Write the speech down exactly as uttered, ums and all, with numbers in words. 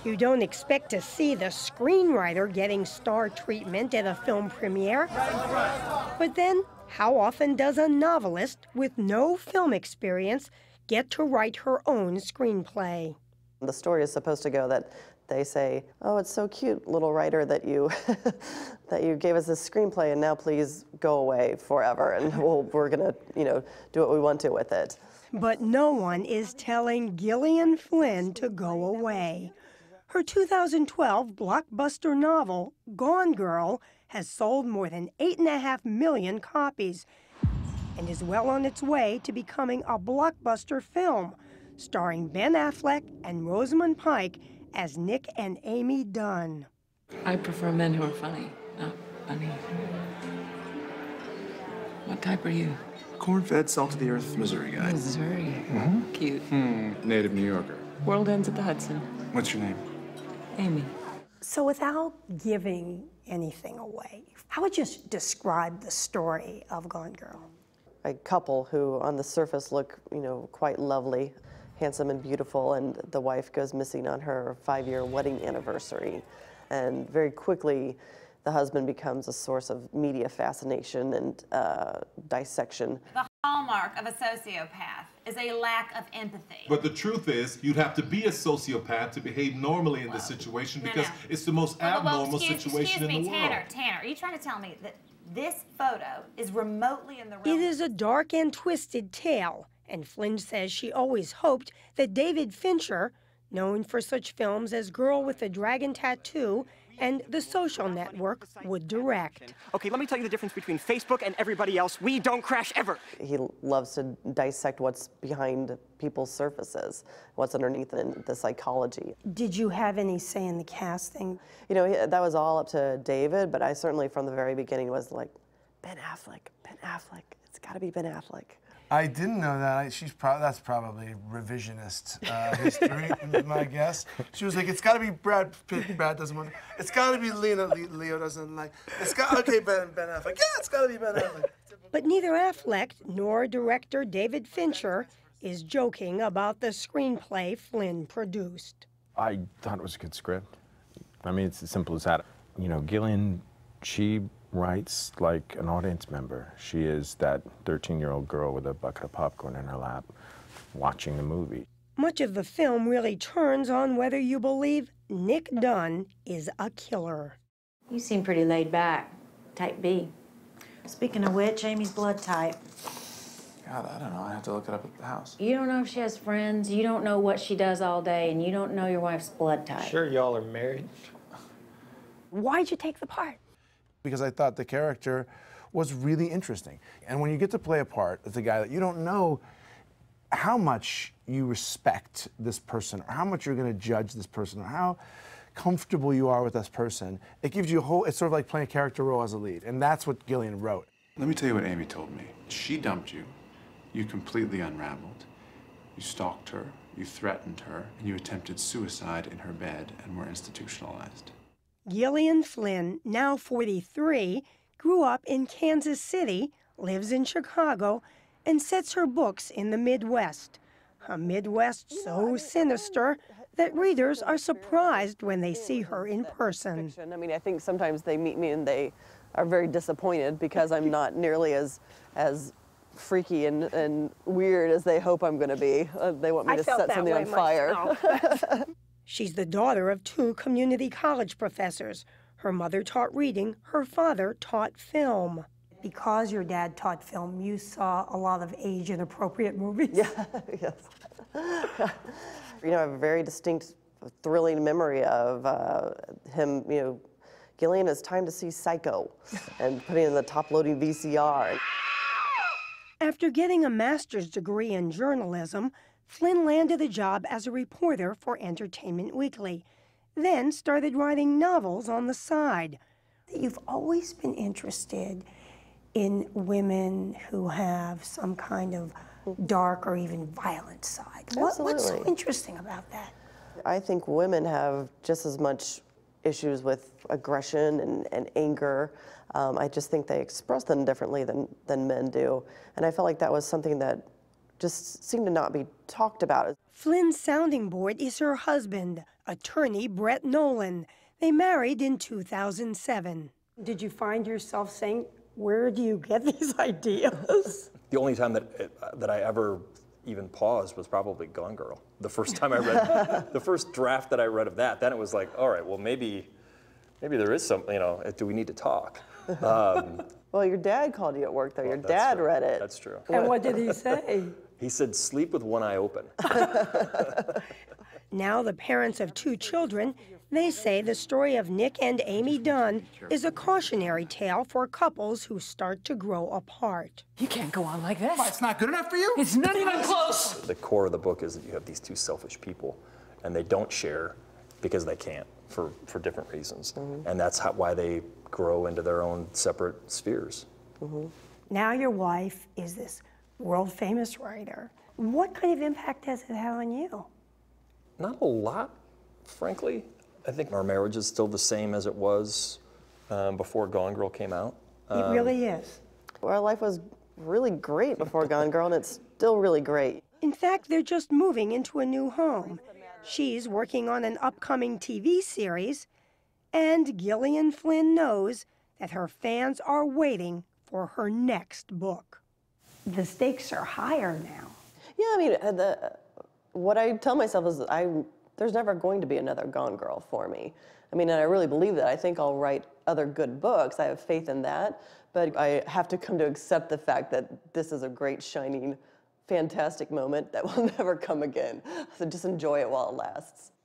You don't expect to see the screenwriter getting star treatment at a film premiere. But then, how often does a novelist with no film experience get to write her own screenplay? The story is supposed to go that they say, oh, it's so cute, little writer, that you that you gave us this screenplay, and now please go away forever, and we'll, we're gonna, you know, do what we want to with it. But no one is telling Gillian Flynn to go away. Her two thousand twelve blockbuster novel, Gone Girl, has sold more than eight and a half million copies and is well on its way to becoming a blockbuster film, starring Ben Affleck and Rosamund Pike as Nick and Amy Dunn. I prefer men who are funny, not funny. What type are you? Corn-fed, salt-of-the-earth Missouri guy. Missouri. Mm-hmm. Cute. Hmm. Native New Yorker. World ends at the Hudson. What's your name? Amy. So without giving anything away, how would you describe the story of Gone Girl? A couple who on the surface look, you know, quite lovely, handsome and beautiful, and the wife goes missing on her five-year wedding anniversary. And very quickly, the husband becomes a source of media fascination and uh, dissection. The hallmark of a sociopath is a lack of empathy. But the truth is, you'd have to be a sociopath to behave normally in Whoa. this situation, No, because no. it's the most well, well, abnormal excuse, situation excuse me, in the Tanner, world. Tanner, are you trying to tell me that this photo is remotely in the realm? It is a dark and twisted tale, and Flynn says she always hoped that David Fincher, known for such films as Girl with the Dragon Tattoo and The Social Network, would direct. Okay, let me tell you the difference between Facebook and everybody else. We don't crash ever. He loves to dissect what's behind people's surfaces, what's underneath in the psychology. Did you have any say in the casting? You know, that was all up to David, but I certainly from the very beginning was like, Ben Affleck, Ben Affleck, it's gotta be Ben Affleck. I didn't know that. I, she's probably that's probably revisionist uh, history, my guess. She was like, "It's got to be Brad Pitt. Brad doesn't want. It's got to be Leo. Leo doesn't like. It's got okay, Ben Ben Affleck. Yeah, it's got to be Ben Affleck." But neither Affleck nor director David Fincher is joking about the screenplay Flynn produced. I thought it was a good script. I mean, it's as simple as that. You know, Gillian, she writes like an audience member. She is that thirteen-year-old girl with a bucket of popcorn in her lap watching the movie. Much of the film really turns on whether you believe Nick Dunn is a killer. You seem pretty laid back. Type B. Speaking of which, Amy's blood type. God, I don't know. I have to look it up at the house. You don't know if she has friends, you don't know what she does all day, and you don't know your wife's blood type. Sure y'all are married? Why'd you take the part? Because I thought the character was really interesting. And when you get to play a part as a guy that you don't know how much you respect this person, or how much you're going to judge this person, or how comfortable you are with this person, it gives you a whole, it's sort of like playing a character role as a lead. And that's what Gillian wrote. Let me tell you what Amy told me. She dumped you. You completely unraveled. You stalked her, you threatened her, and you attempted suicide in her bed and were institutionalized. Gillian Flynn, now forty-three, grew up in Kansas City, lives in Chicago, and sets her books in the Midwest. A Midwest so sinister that readers are surprised when they see her in person. I mean, I think sometimes they meet me and they are very disappointed because I'm not nearly as as freaky and, and weird as they hope I'm going to be. Uh, they want me I to set something on fire. She's the daughter of two community college professors. Her mother taught reading, her father taught film. Because your dad taught film, you saw a lot of age-inappropriate movies? Yeah, yes. You know, I have a very distinct, thrilling memory of uh, him, you know, Gillian, it's time to see Psycho, and putting in the top-loading V C R. After getting a master's degree in journalism, Flynn landed a job as a reporter for Entertainment Weekly, then started writing novels on the side. You've always been interested in women who have some kind of dark or even violent side. What, what's so interesting about that? I think women have just as much issues with aggression and, and anger. Um, I just think they express them differently than, than men do. And I felt like that was something that just seemed to not be talked about. Flynn's sounding board is her husband, attorney Brett Nolan. They married in two thousand seven. Did you find yourself saying, where do you get these ideas? The only time that it, that I ever even paused was probably Gone Girl. The first time I read, the first draft that I read of that, then it was like, all right, well maybe, maybe there is something, you know, do we need to talk? Um, well, your dad called you at work though. Well, your dad true. read it. That's true. And what did he say? He said, sleep with one eye open. Now the parents of two children, they say the story of Nick and Amy Dunn is a cautionary tale for couples who start to grow apart. You can't go on like this. Well, it's not good enough for you? It's not even close. The core of the book is that you have these two selfish people, and they don't share because they can't for, for different reasons. Mm-hmm. And that's how, why they grow into their own separate spheres. Mm-hmm. Now your wife is this world-famous writer. What kind of impact has it had on you? Not a lot, frankly. I think our marriage is still the same as it was um, before Gone Girl came out. Um, it really is. Our life was really great before Gone Girl, and it's still really great. In fact, they're just moving into a new home. She's working on an upcoming T V series, and Gillian Flynn knows that her fans are waiting for her next book. The stakes are higher now. Yeah, I mean, the, what I tell myself is I there's never going to be another Gone Girl for me. I mean, and I really believe that. I think I'll write other good books. I have faith in that. But I have to come to accept the fact that this is a great, shining, fantastic moment that will never come again. So just enjoy it while it lasts.